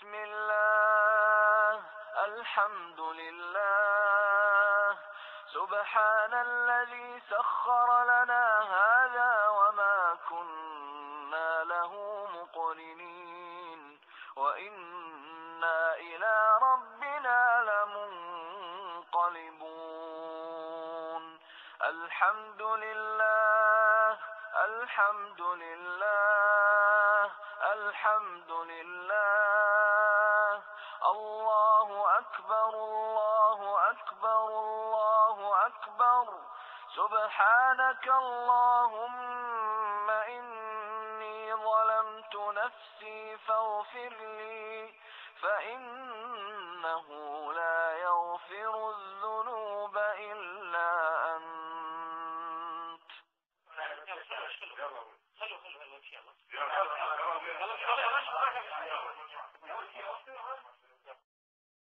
بسم الله، الحمد لله، سبحان الذي سخر لنا هذا وما كنا له مقرنين وإنا إلى ربنا لمنقلبون. الحمد لله، الحمد لله، الحمد لله. الله أكبر، الله أكبر، الله أكبر. سبحانك اللهم إني ظلمت نفسي فاغفر لي، فإنه لا يغفر الذنوب إلا